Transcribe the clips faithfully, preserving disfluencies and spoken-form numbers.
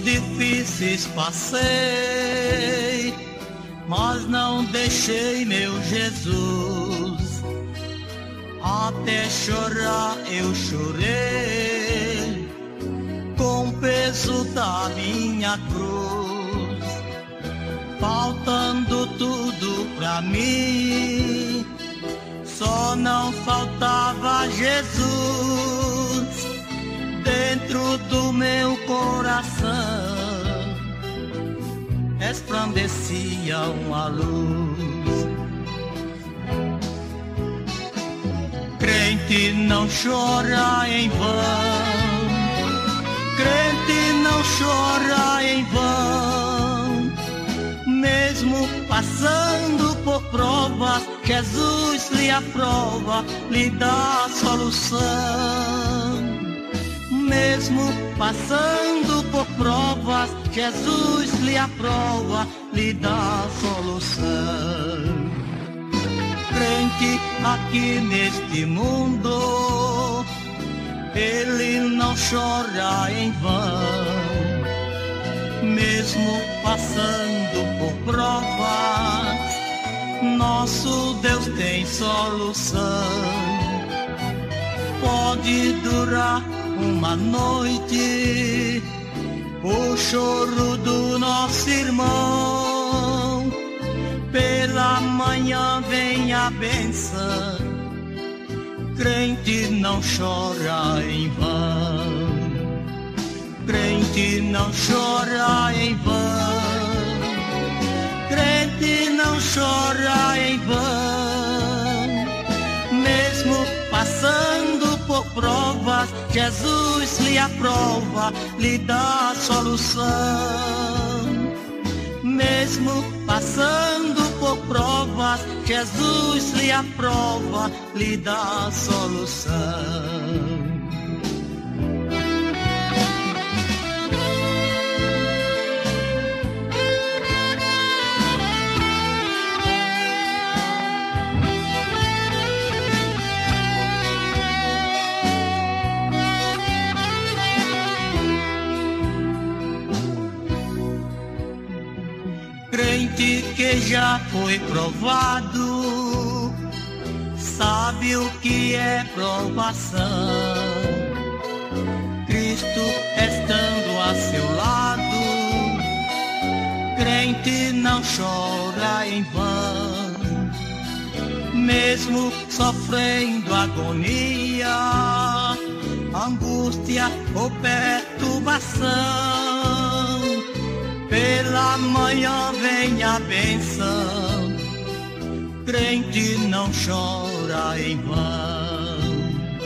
difíceis passei, mas não deixei meu Jesus. Até chorar eu chorei, com o peso da minha cruz, faltando tudo pra mim, só não faltava Jesus dentro do meu coração. Resplandecia uma luz. Crente não chora em vão, crente não chora em vão. Mesmo passando por provas, Jesus lhe aprova, lhe dá solução. Mesmo passando por provas, Jesus lhe aprova, lhe dá solução. Crente aqui neste mundo, ele não chora em vão. Mesmo passando por provas, nosso Deus tem solução. Pode durar uma noite o choro do nosso irmão, pela manhã vem a benção. Crente não chora em vão, crente não chora em vão, crente não chora em vão. Mesmo passando por provas, Jesus lhe aprova, lhe dá solução. Mesmo passando por provas, Jesus lhe aprova, lhe dá solução. Crente que já foi provado, sabe o que é provação. Cristo estando a seu lado, crente não chora em vão. Mesmo sofrendo agonia, angústia ou perturbação, pela manhã vem a benção. Crente não chora em vão.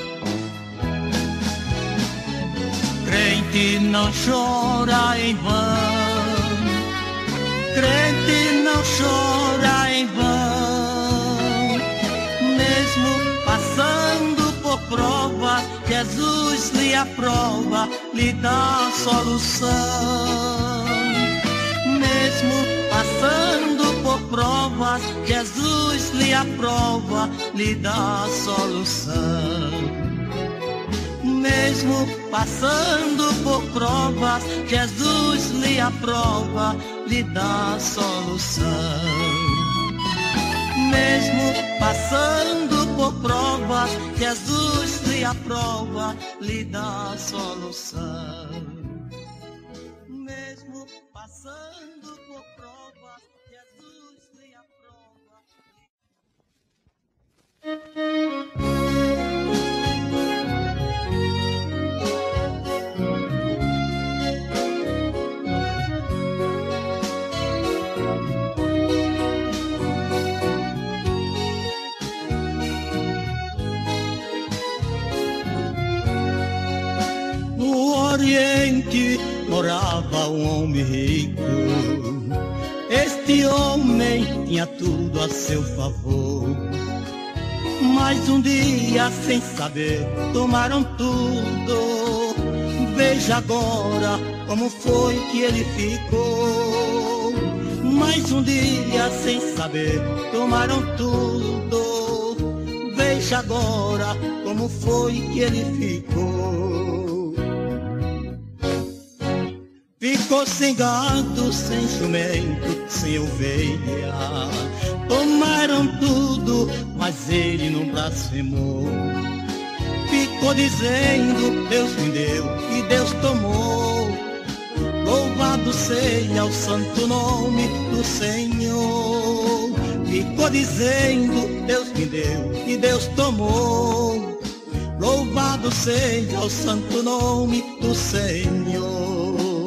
Crente não chora em vão, crente não chora em vão. Mesmo passando por provas, Jesus lhe aprova, lhe dá solução. Mesmo passando por provas, Jesus lhe aprova, lhe dá solução. Mesmo passando por provas, Jesus lhe aprova, lhe dá solução. Mesmo passando por provas, Jesus lhe aprova, lhe dá solução. Mesmo passando por provas, Jesus lhe aprova. No Oriente morava um homem rico. Este homem tinha tudo a seu favor, mas um dia, sem saber, tomaram tudo. Veja agora como foi que ele ficou. Mais um dia, sem saber, tomaram tudo. Veja agora como foi que ele ficou. Ficou Ficou sem gado, sem jumento, sem ovelha. Tomaram tudo, mas ele não blasfemou. Ficou dizendo, Deus me deu e Deus tomou. Louvado seja o santo nome do Senhor. Ficou dizendo, Deus me deu e Deus tomou. Louvado seja o santo nome do Senhor.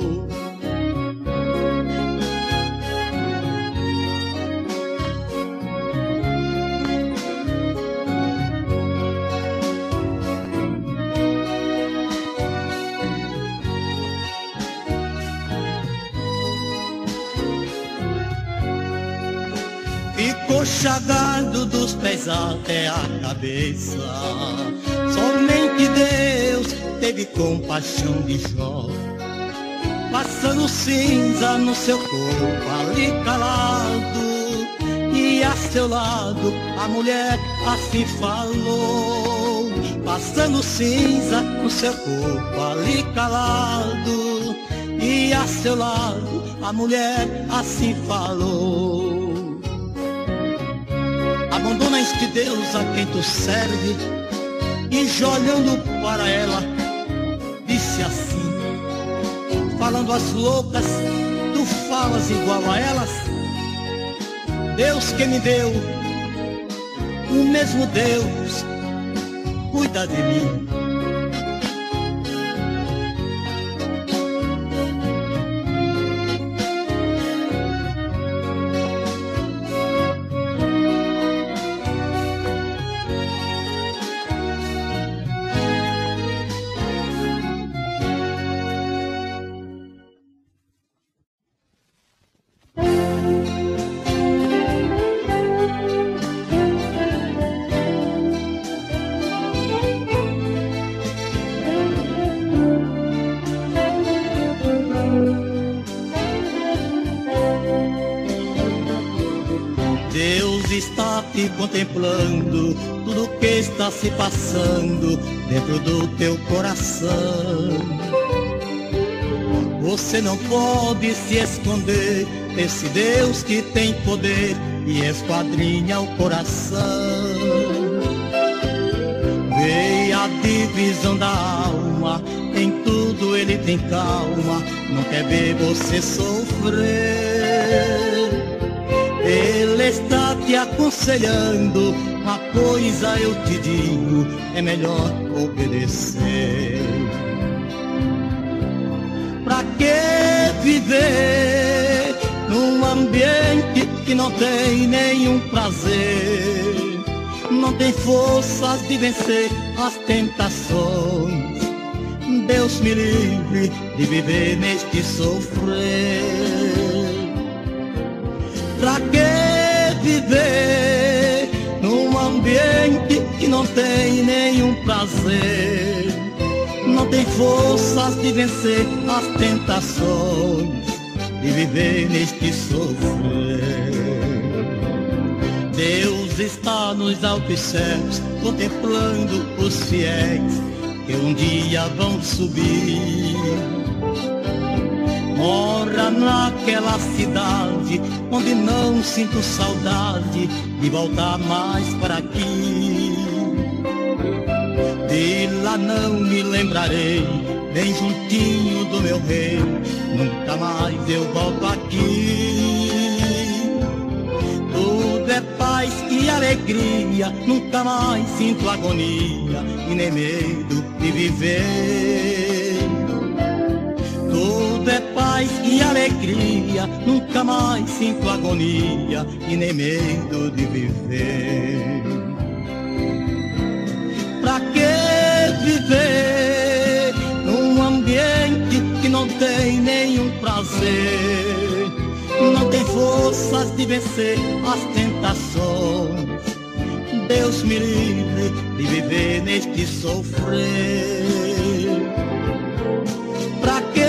Ficou chagado dos pés até a cabeça. Somente Deus teve compaixão de Jó, passando cinza no seu corpo ali calado. E a seu lado a mulher assim falou, passando cinza no seu corpo ali calado. E a seu lado a mulher assim falou: abandona este Deus a quem tu serve. E Jó, olhando para ela, disse assim, falando as loucas, tu falas igual a elas? Deus que me deu, o mesmo Deus, cuida de mim. Deus está te contemplando, tudo que está se passando dentro do teu coração. Você não pode se esconder desse Deus que tem poder e esquadrinha o coração. Vê a divisão da alma, em tudo ele tem calma, não quer ver você sofrer. Ele está te aconselhando, uma coisa eu te digo, é melhor obedecer. Pra que viver num ambiente que não tem nenhum prazer, não tem forças de vencer as tentações? Deus me livre de viver neste sofrer. Pra que viver num ambiente que não tem nenhum prazer, não tem forças de vencer as tentações, de viver neste sofrer? Deus está nos altos céus, contemplando os fiéis que um dia vão subir. Mora naquela cidade onde não sinto saudade de voltar mais para aqui. De lá não me lembrarei, bem juntinho do meu rei, nunca mais eu volto aqui. Tudo é paz e alegria, nunca mais sinto agonia e nem medo de viver. Tudo é paz e alegria, nunca mais sinto agonia e nem medo de viver. Pra que viver num ambiente que não tem nenhum prazer, não tem forças de vencer as tentações? Deus me livre de viver neste sofrer. Pra que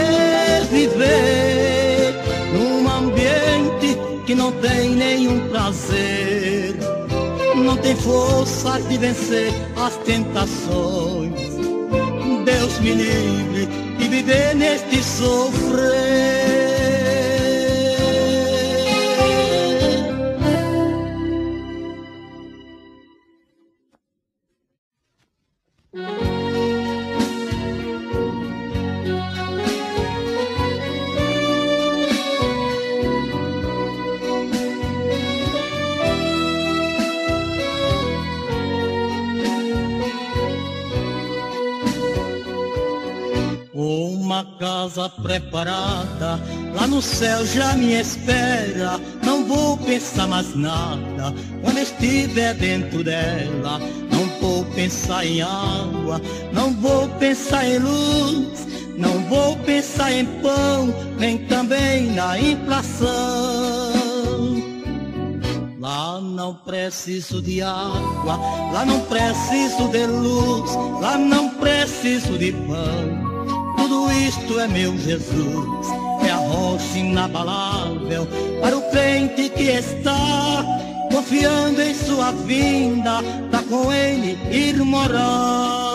viver num ambiente que não tem nenhum prazer, não tem forças de vencer as tentações? Deus me livre de viver neste sofrer. Uma casa preparada, lá no céu já me espera. Não vou pensar mais nada quando estiver dentro dela. Não vou pensar em água, não vou pensar em luz, não vou pensar em pão, nem também na inflação. Lá não preciso de água, lá não preciso de luz, lá não preciso de pão. Tudo isto é meu Jesus, é a rocha inabalável para o crente que está confiando em sua vinda, pra com ele ir morar.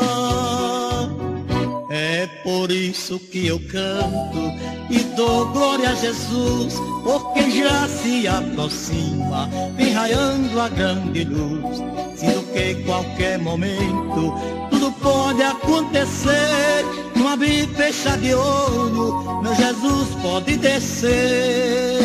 É por isso que eu canto e dou glória a Jesus, porque já se aproxima, vem raiando a grande luz. Sinto que em qualquer momento tudo pode acontecer. Num abrir e fechar de olho, meu Jesus pode descer.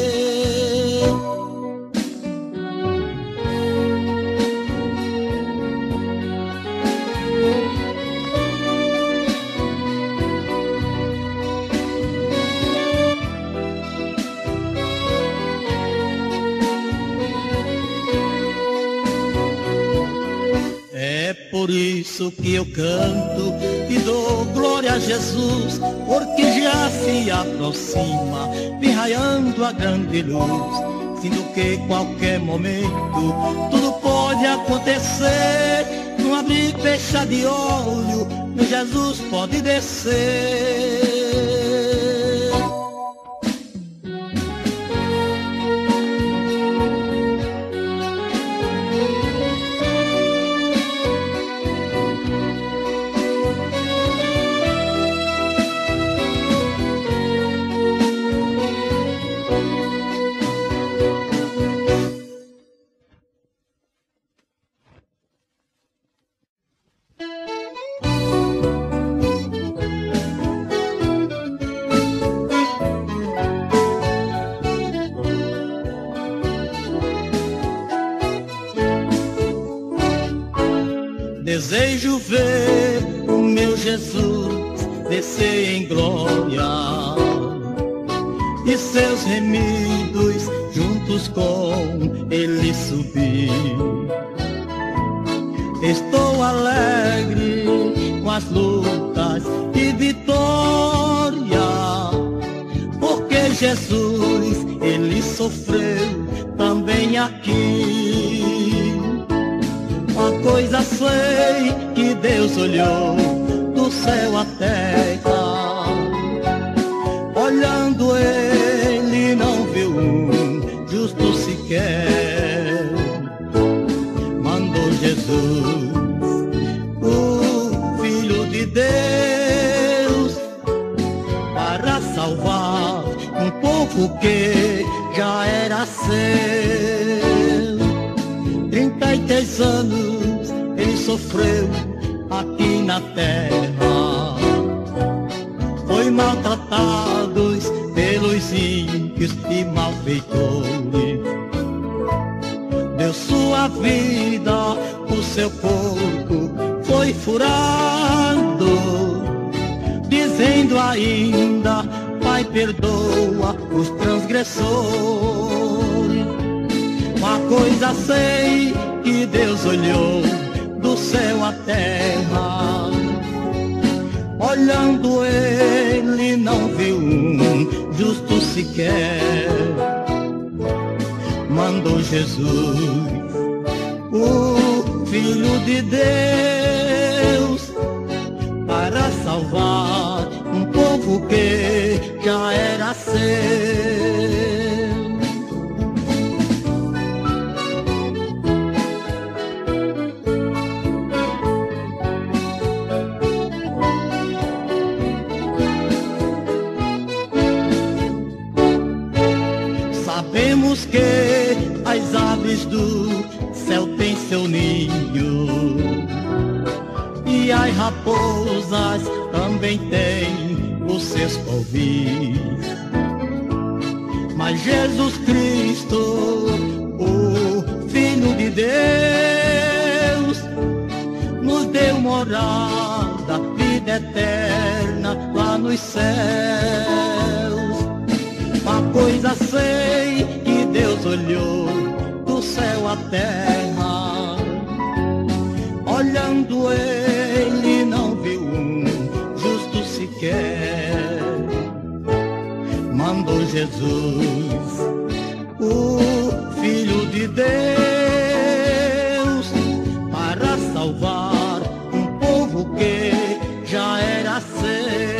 É por isso que eu canto e dou glória a Jesus, porque já se aproxima, vem raiando a grande luz. Sinto que em qualquer momento tudo pode acontecer. Num abrir e fechar de olho, meu Jesus pode descer. Desejo ver o meu Jesus descer em glória e seus remidos juntos com ele subir. Estou alegre com as lutas e vitória, porque Jesus, ele sofreu também aqui. Uma coisa sei, que Deus olhou do céu à terra, olhando ele não viu um justo sequer. Mandou Jesus, o Filho de Deus, para salvar um povo que já era seu. Trinta e três anos ele sofreu aqui na terra, foi maltratado pelos ímpios e malfeitores. Deu sua vida, o seu corpo foi furado, dizendo ainda: Pai, perdoa os transgressores. Uma coisa sei, que Deus olhou do céu à terra, olhando ele não viu um justo sequer. Mandou Jesus, o Filho de Deus, para salvar um povo que já era seu. Sabemos que as aves do céu têm seu ninho, e E as raposas também têm os seus povis. Mas Jesus Cristo, o Filho de Deus, nos deu morada, vida eterna lá nos céus. Uma coisa sei, que Deus olhou do céu à terra, olhando ele não viu um justo sequer. Mandou Jesus, o Filho de Deus, para salvar um povo que já era seu.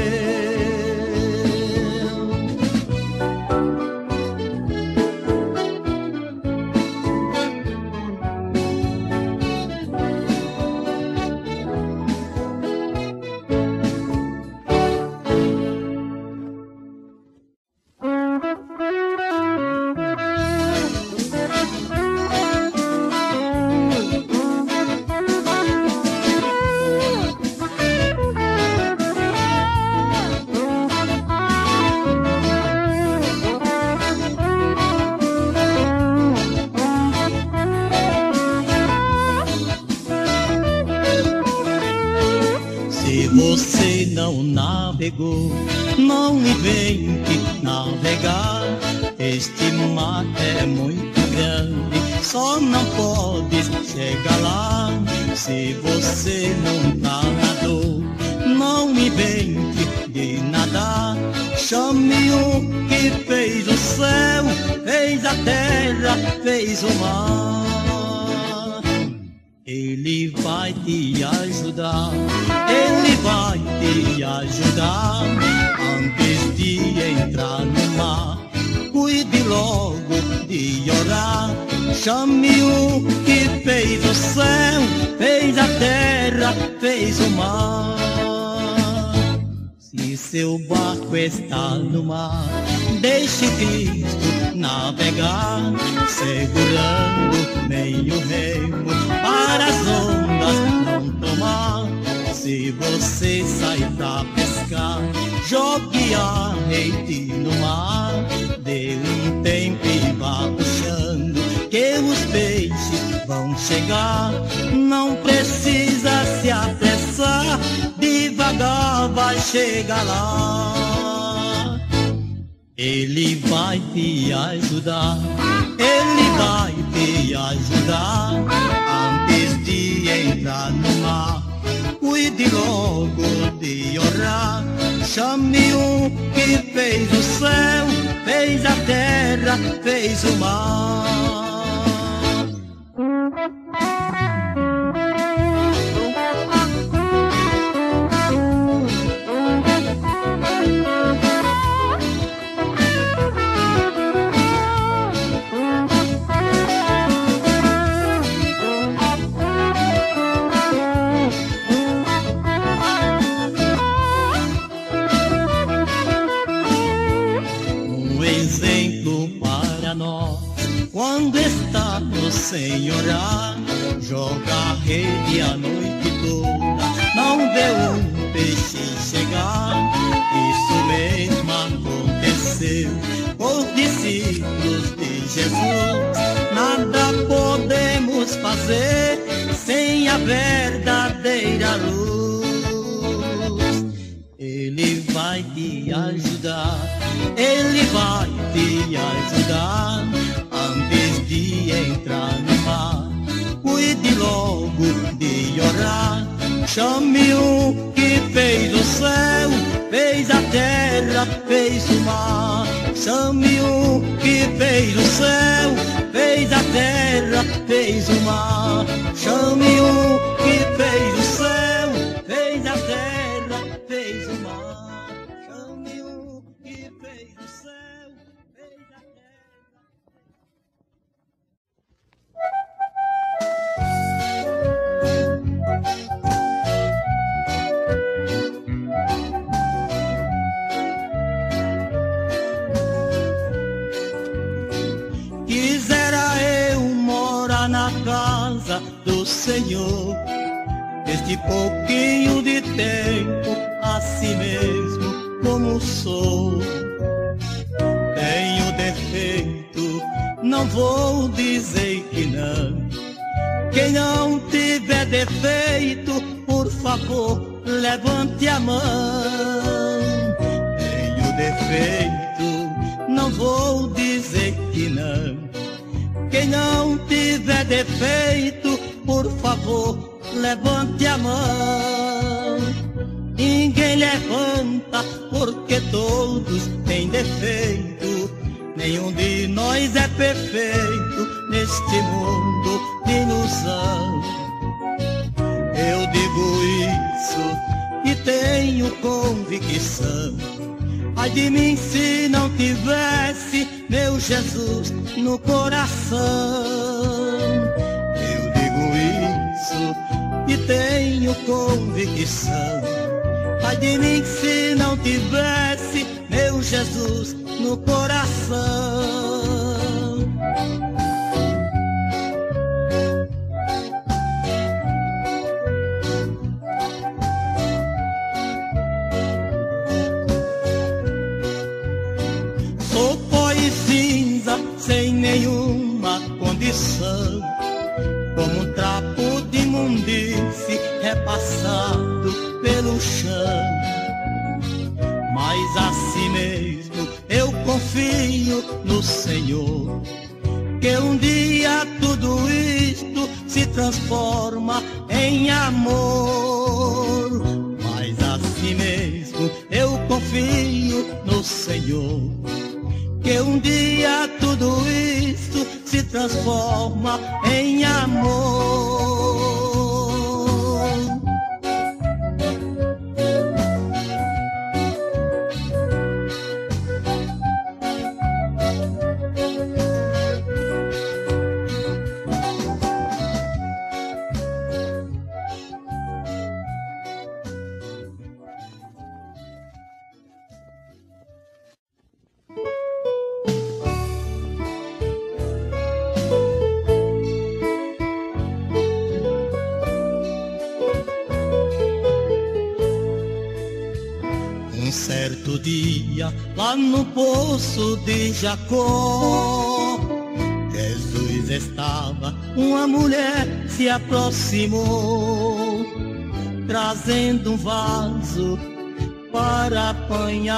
Você não navegou, não invente navegar. Este mar é muito grande, só não pode chegar lá. Se você não nadou, não invente de nadar. Chame o que fez o céu, fez a terra, fez o mar. Ele vai te ajudar, ele vai te ajudar. Antes de entrar no mar, cuide logo de orar. Chame o que fez o céu, fez a terra, fez o mar. Se seu barco está no mar, deixe Cristo navegar, segurando meio remo para as ondas não tomar. Se você sai pra pescar, jogue a rede no mar. Dê um tempo e vá puxando, que os peixes vão chegar. Não precisa se apressar, devagar vai chegar lá. Ele vai te ajudar, ele vai te ajudar. Antes de entrar no mar, cuide logo de orar. Chame o que fez o céu, fez a terra, fez o mar. Quando estamos sem orar, joga a rede a noite toda, não vê um peixe chegar. Isso mesmo aconteceu com os discípulos de Jesus. Nada podemos fazer sem a verdadeira luz. Ele vai te ajudar, ele vai te ajudar. Antes de entrar no mar, cuide logo de orar. Chame o que fez o céu, fez a terra, fez o mar. Chame o que fez o céu, fez a terra, fez o mar. Chame o que fez o céu, fez a terra, fez o mar. Chame o que fez o céu, fez a terra. Quisera eu morar na casa do Senhor. neste pouquinho de tempo, assim mesmo como sou. Tenho defeito, não vou dizer que não. Quem não tiver defeito, por favor, levante a mão. Tenho defeito, não vou dizer que não. Quem não tiver defeito, por favor, levante a mão. Ninguém levanta porque todos têm defeito. Nenhum de nós é perfeito neste mundo de ilusão. Eu digo isso e tenho convicção. Ai de mim se não tivesse meu Jesus no coração. Eu digo isso e tenho convicção. Ai de mim se não tivesse meu Jesus no coração. Sou pó e cinza sem nenhuma condição, como um trapo de imundície repassado pelo chão. Mas assim mesmo eu confio no Senhor, que um dia tudo isto se transforma em amor. Mas assim mesmo eu confio no Senhor, que um dia tudo isto se transforma em amor. Um certo dia, lá no poço de Jacó, Jesus estava, uma mulher se aproximou, trazendo um vaso para apanhar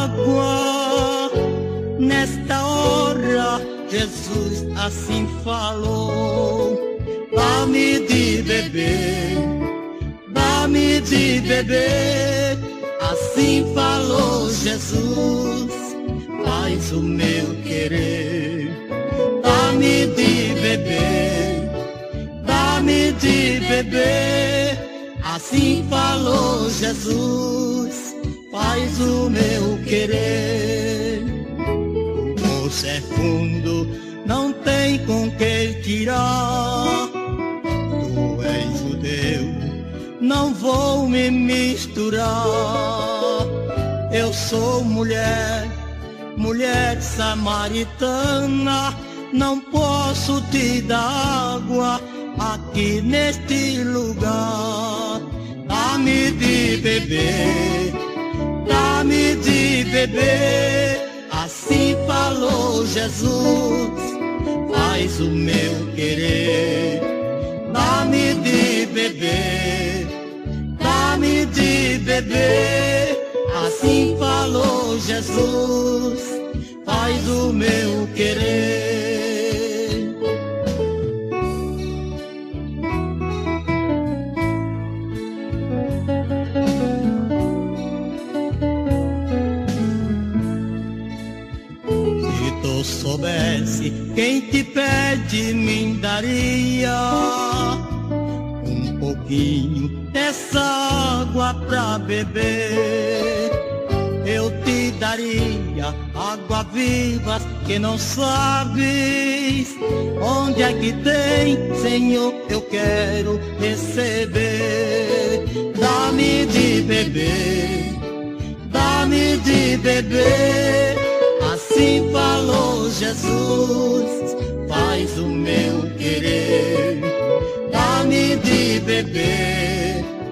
água. Nesta hora, Jesus assim falou: dá-me de beber, dá-me de beber. Assim falou Jesus: faz o meu querer. Dá-me de beber, dá-me de beber. Assim falou Jesus: faz o meu querer. O poço é fundo, não tem com que tirar. Tu és judeu, não vou me misturar. Eu sou mulher, mulher samaritana, não posso te dar água aqui neste lugar. Dá-me de beber, dá-me de beber. Assim falou Jesus: faz o meu querer. Dá-me de beber, dá-me de beber. Assim falou Jesus: faz o meu querer. Se tu soubesse quem te pede, me daria um pouquinho dessa água pra beber. Eu te daria água viva que não sabes onde é que tem, Senhor, eu quero receber. Dá-me de beber, dá-me de beber. Assim falou Jesus: faz o meu querer. Dá-me de beber,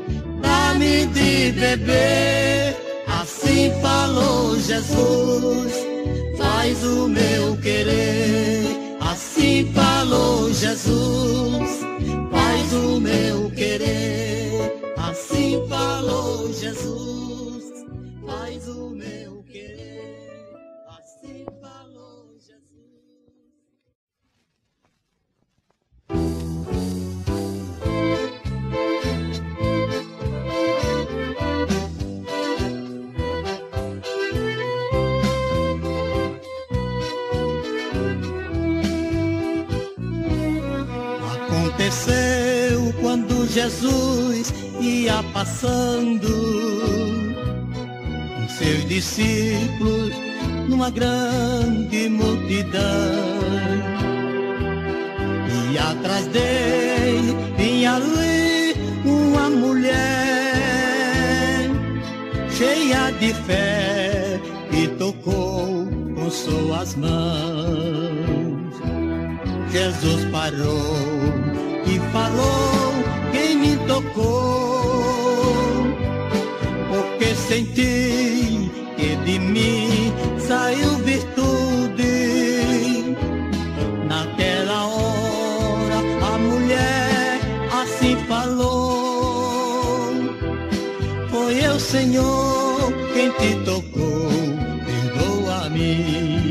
vontade de beber. Assim falou Jesus, faz o meu querer. Assim falou Jesus, faz o meu querer. Assim falou Jesus, faz o meu querer. Assim falou Jesus. Aconteceu quando Jesus ia passando com seus discípulos numa grande multidão, e atrás dele vinha ali uma mulher cheia de fé e tocou com suas mãos. Jesus parou e falou: quem me tocou? Porque senti que de mim saiu virtude. Naquela hora a mulher assim falou: foi eu, Senhor, quem te tocou, perdoa-me.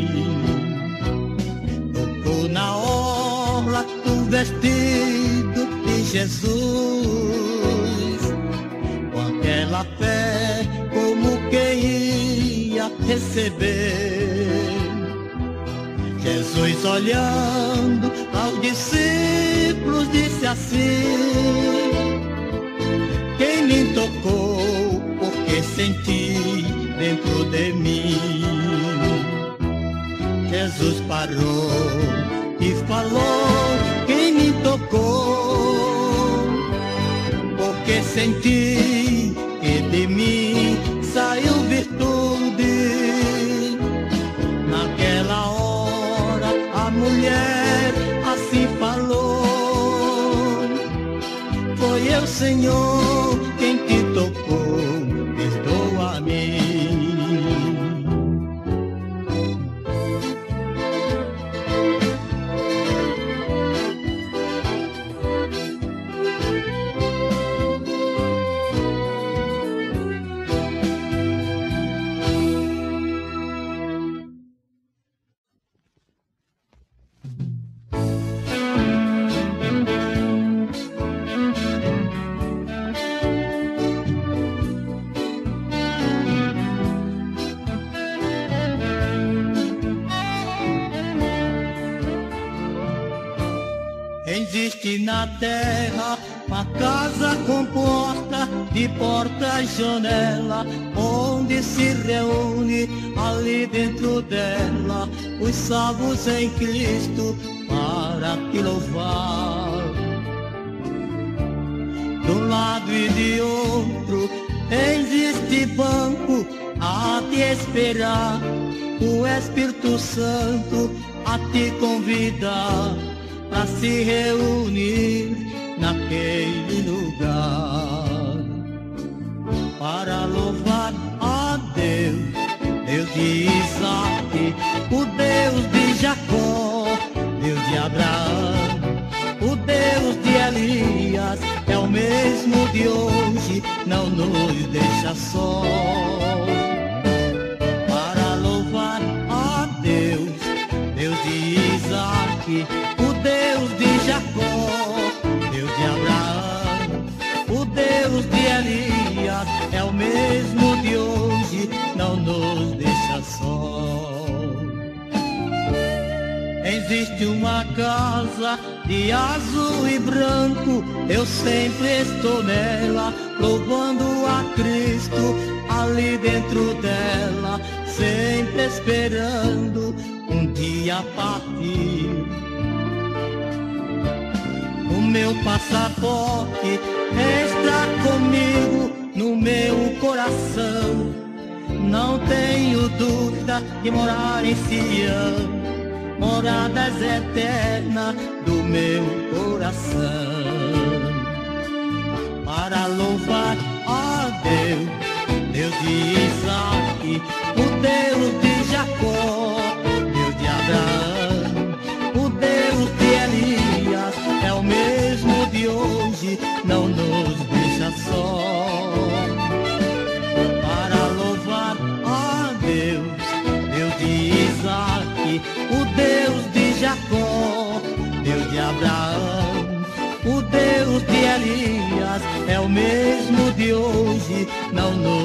Tocou na orla do vestido de Jesus, com aquela fé como quem ia receber. Jesus, olhando aos discípulos, disse assim: quem me tocou, porque senti dentro de mim. Jesus parou e falou: quem me tocou? Porque senti que de mim saiu virtude. Naquela hora a mulher assim falou: foi eu, Senhor, quem te tocou, perdoa-me. Existe na terra uma casa com porta, de porta e janela, onde se reúne ali dentro dela os salvos em Cristo para te louvar. De um lado e de outro existe banco a te esperar, o Espírito Santo a te convidar para se reunir naquele lugar, para louvar a Deus, Deus de Isaac, o Deus de Jacó, Deus de Abraão, o Deus de Elias, é o mesmo de hoje, não nos deixa só. Para louvar a Deus, Deus de Isaac, o Deus de Jacó, Deus de Abraão, o Deus de Elias, é o mesmo de hoje, não nos deixa só. Existe uma casa de azul e branco, eu sempre estou nela, louvando a Cristo, ali dentro dela, sempre esperando um dia partir. O meu passaporte está comigo no meu coração. Não tenho dúvida de morar em Sião, moradas eternas do meu coração. Para louvar a Deus de Isaac, o Deus de Jacó, Deus de Abraão, o Deus de Elias, é o mesmo de hoje, não nos deixa só. Para louvar a Deus, Deus de Isaac, o Deus de Jacó, Deus de Abraão, o Deus de Elias, é o mesmo de hoje, não nos